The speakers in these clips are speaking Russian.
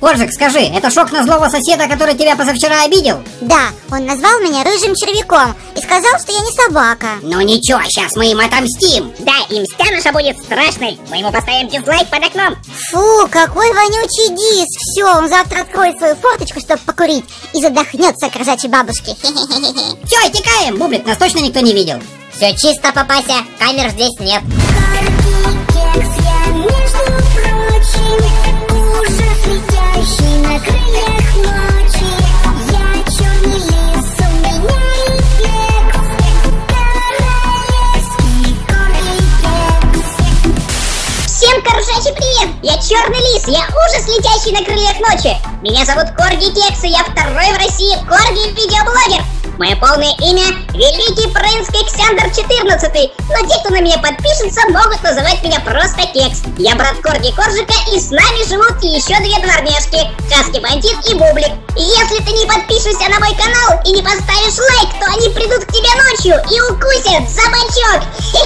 Коржик, скажи, это шок на злого соседа, который тебя позавчера обидел? Да, он назвал меня рыжим червяком и сказал, что я не собака. Ну ничего, сейчас мы им отомстим. Да, и мстя наша будет страшной. Мы ему поставим дизлайк под окном. Фу, какой вонючий дис. Все, он завтра откроет свою форточку, чтобы покурить, и задохнется к ржачей бабушке. Все, текаем, Бублик, нас точно никто не видел. Все чисто, папася, камер здесь нет. На крыльях ночи, я черный лис, у меня рефлекс, королевский корги-кекс. Всем коржачий привет! Я черный лис, я ужас, летящий на крыльях ночи. Меня зовут Корги Кекс, и я второй в России Корги-видеоблогер. Мое полное имя — Великий Принц Кександр 14. Но те, кто на меня подпишется, могут называть меня просто Кекс. Я брат Корги Коржика, и с нами живут еще две дворняжки — Хаски Бандит и Бублик. И если ты не подпишешься на мой канал и не поставишь лайк, то они придут к тебе ночью и укусят за бочок.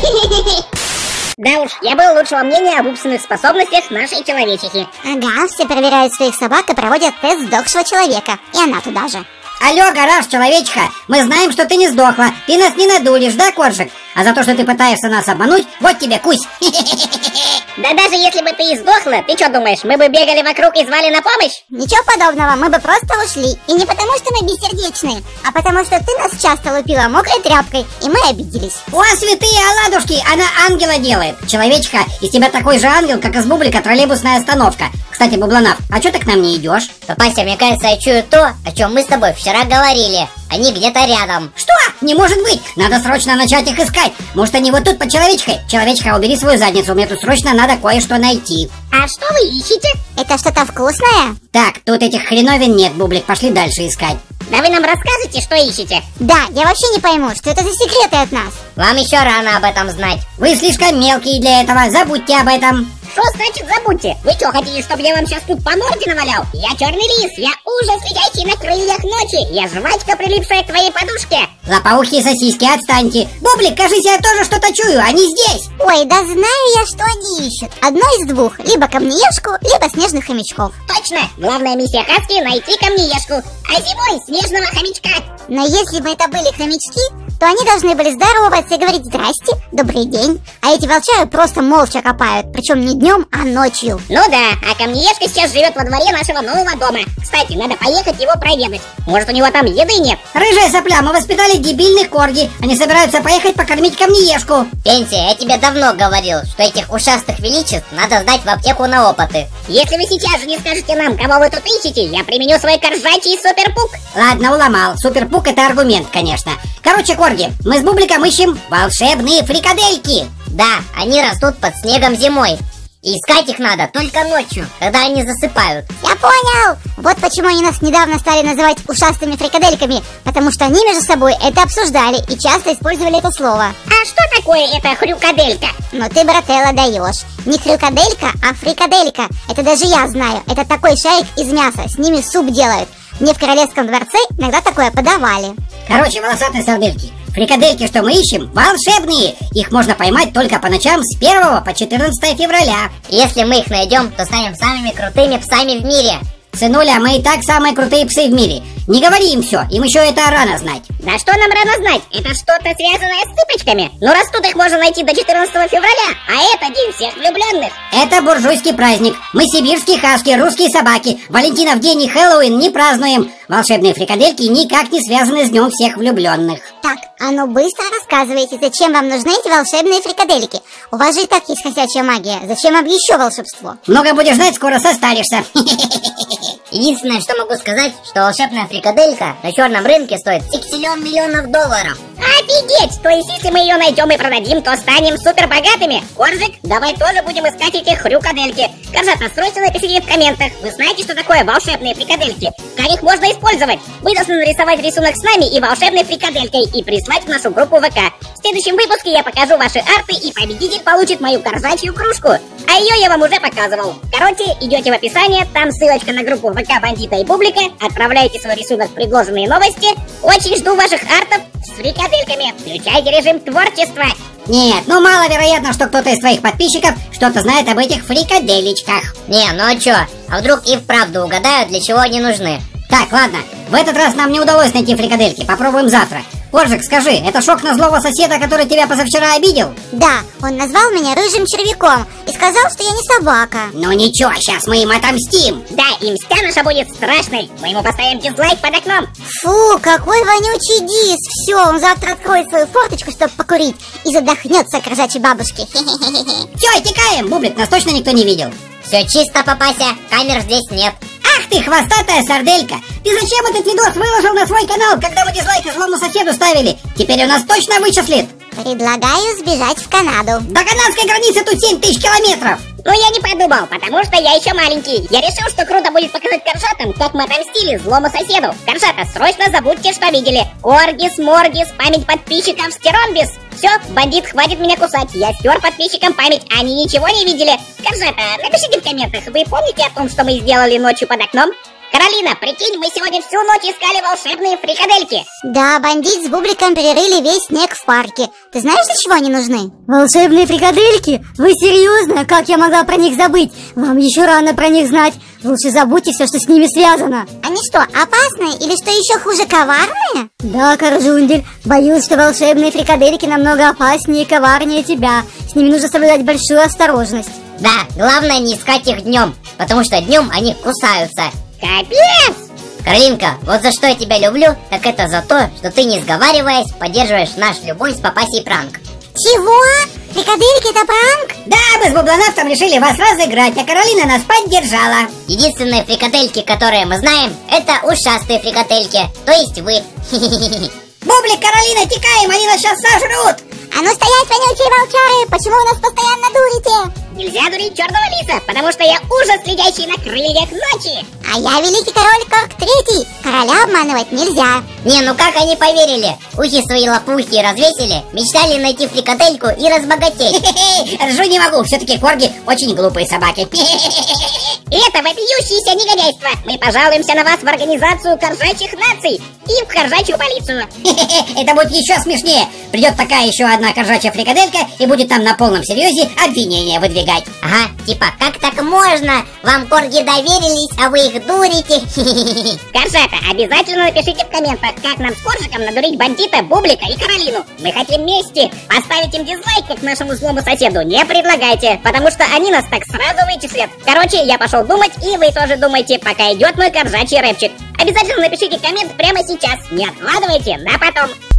Да уж, я был лучшего мнения об умственных способностях нашей человечихи. Ага, все проверяют своих собак и проводят тест сдохшего человека. И она туда же. Алло, гараж, человечка, мы знаем, что ты не сдохла. Ты нас не надулишь, да, Коржик? А за то, что ты пытаешься нас обмануть, вот тебе кусь. Да даже если бы ты и сдохла, ты что думаешь, мы бы бегали вокруг и звали на помощь? Ничего подобного, мы бы просто ушли. И не потому, что мы бессердечные, а потому, что ты нас часто лупила мокрой тряпкой, и мы обиделись. О, святые оладушки, она ангела делает. Человечка, из тебя такой же ангел, как из Бублика троллейбусная остановка. Кстати, Бубланав, а что ты к нам не идешь? Папася, мне кажется, я чую то, о чем мы с тобой вчера говорили. Они где-то рядом. Что? Не может быть! Надо срочно начать их искать. Может, они вот тут под человечкой? Человечка, убери свою задницу, мне тут срочно надо кое-что найти. А что вы ищете? Это что-то вкусное? Так, тут этих хреновин нет, Бублик, пошли дальше искать. Да вы нам расскажете, что ищете? Да, я вообще не пойму, что это за секреты от нас. Вам еще рано об этом знать. Вы слишком мелкие для этого, забудьте об этом. Что значит забудьте? Вы что, хотите, чтобы я вам сейчас тут по морде навалял? Я черный лис, я ужас, летящий на крыльях ночи. Я жвачка, прилипшая к твоей подушке. Лопоухие сосиски, отстаньте. Бублик, кажется, я тоже что-то чую, они здесь. Ой, да знаю я, что они ищут. Одно из двух, либо камнеежку, либо снежных хомячков. Точно, главная миссия Хаски — найти камнеежку, а зимой снежного хомячка. Но если бы это были хомячки, то они должны были здороваться и говорить «здрасте», «добрый день». А эти волчары просто молча копают, причем не днем, а ночью. Ну да, а камнеежка сейчас живет во дворе нашего нового дома. Кстати, надо поехать его проведать. Может, у него там еды нет? Рыжая сопля, мы воспитали дебильных корги. Они собираются поехать покормить камнеежку. Пенсия, я тебе давно говорил, что этих ушастых величеств надо сдать в аптеку на опыты. Если вы сейчас же не скажете нам, кого вы тут ищете, я применю свой коржачий суперпук. Ладно, уломал. Суперпук — это аргумент, конечно. Короче, корги, мы с Бубликом ищем волшебные фрикадельки. Да, они растут под снегом зимой. И искать их надо только ночью, когда они засыпают. Я понял! Вот почему они нас недавно стали называть ушастыми фрикадельками. Потому что они между собой это обсуждали и часто использовали это слово. А что такое эта хрюкаделька? Но ты, брателло, даешь. Не хрюкаделька, а фрикаделька. Это даже я знаю. Это такой шарик из мяса. С ними суп делают. Мне в королевском дворце иногда такое подавали. Короче, волосатые сардельки. Фрикадельки, что мы ищем, волшебные. Их можно поймать только по ночам с 1 по 14 февраля. Если мы их найдем, то станем самыми крутыми псами в мире. Сынуля, мы и так самые крутые псы в мире. Не говори им все, им еще это рано знать. Да что нам рано знать? Это что-то связанное с цыпочками. Ну раз тут их можно найти до 14 февраля, а это день всех влюбленных. Это буржуйский праздник. Мы сибирские хаски, русские собаки. Валентинов день и Хэллоуин не празднуем. Волшебные фрикадельки никак не связаны с днем всех влюбленных. Так, а ну быстро рассказывайте, зачем вам нужны эти волшебные фрикадельки? У вас же и так есть ходячая магия. Зачем вам еще волшебство? Много будешь знать, скоро состаришься. Единственное, что могу сказать, что волшебная фрикаделька на черном рынке стоит $1 миллион. Офигеть! То есть, если мы ее найдем и продадим, то станем супер богатыми. Коржик, давай тоже будем искать эти хрюкадельки. Коржата, срочно напишите в комментах. Вы знаете, что такое волшебные фрикадельки? Как их можно использовать? Вы должны нарисовать рисунок с нами и волшебной фрикаделькой и прислать в нашу группу ВК. В следующем выпуске я покажу ваши арты, и победитель получит мою коржачью кружку. А ее я вам уже показывал. Короче, идете в описание, там ссылочка на группу ВК Бандита и Бублика. Отправляйте свой рисунок в предложенные новости. Очень жду ваших артов с фрикадельками. Включайте режим творчества. Нет, ну маловероятно, что кто-то из твоих подписчиков что-то знает об этих фрикаделечках. Не, ну а чё? А вдруг и вправду угадают, для чего они нужны? Так, ладно, в этот раз нам не удалось найти фрикадельки, попробуем завтра. Коржик, скажи, это шок на злого соседа, который тебя позавчера обидел? Да, он назвал меня рыжим червяком и сказал, что я не собака. Ну ничего, сейчас мы им отомстим. Да, и мстя наша будет страшной. Мы ему поставим дизлайк под окном. Фу, какой вонючий дис. Все, он завтра откроет свою форточку, чтобы покурить, и задохнется к ржачей бабушке. Все, текаем, Бублик, нас точно никто не видел. Все чисто, папася, камер здесь нет. Ах ты, хвостатая сарделька! Ты зачем этот видос выложил на свой канал, когда мы дизлайки злому соседу ставили? Теперь он нас точно вычислит. Предлагаю сбежать в Канаду. До канадской границы тут 7000 километров. Ну я не подумал, потому что я еще маленький. Я решил, что круто будет показать коржатам, как мы отомстили злому соседу. Коржата, срочно забудьте, что видели. Оргис, моргис, память подписчикам, стеромбис. Все, бандит, хватит меня кусать. Я стер подписчикам память, они ничего не видели. Коржата, напишите в комментах, вы помните о том, что мы сделали ночью под окном? Каролина, прикинь, мы сегодня всю ночь искали волшебные фрикадельки. Да, бандит с Бубликом перерыли весь снег в парке. Ты знаешь, для чего они нужны? Волшебные фрикадельки? Вы серьезно? Как я могла про них забыть? Вам еще рано про них знать. Лучше забудьте все, что с ними связано. Они что, опасные или что еще хуже, коварные? Да, Коржундель, боюсь, что волшебные фрикадельки намного опаснее и коварнее тебя. С ними нужно соблюдать большую осторожность. Да, главное не искать их днем, потому что днем они кусаются. Капец! Каролинка, вот за что я тебя люблю, так это за то, что ты, не сговариваясь, поддерживаешь наш любой с папасей пранк. Чего? Фрикадельки это пранк? Да, мы с Бубланавтом решили вас разыграть, а Каролина нас поддержала. Единственные фрикадельки, которые мы знаем, это ушастые фрикадельки, то есть вы. Бублик, Каролина, текаем, они нас сейчас сожрут. А ну стоять, вонючие волчары! Почему вы нас постоянно дурите? Нельзя дурить черного лиса, потому что я ужас, летящий на крыльях ночи. А я великий король Корк Третий. Короля обманывать нельзя. Не, ну как они поверили? Ухи свои лопухи развесили, мечтали найти фрикадельку и разбогатеть. Ржу не могу, все-таки корги очень глупые собаки. Это вопиющееся негодяйство. Мы пожалуемся на вас в организацию коржачьих наций и в коржачью полицию. Это будет еще смешнее. Придет такая еще одна коржачья фрикаделька и будет там на полном серьезе обвинения выдвигать. Ага, типа, как так можно? Вам корги доверились, а вы их дурите. Коржата, обязательно напишите в комментах, как нам с Коржиком надурить бандита, Бублика и Каролину. Мы хотим мести. Поставить им дизлайк, как нашему злому соседу, не предлагайте, потому что они нас так сразу вычислят. Короче, я пошел думать, и вы тоже думайте, пока идет мой коржачий рэпчик. Обязательно напишите коммент прямо сейчас. Не откладывайте на потом.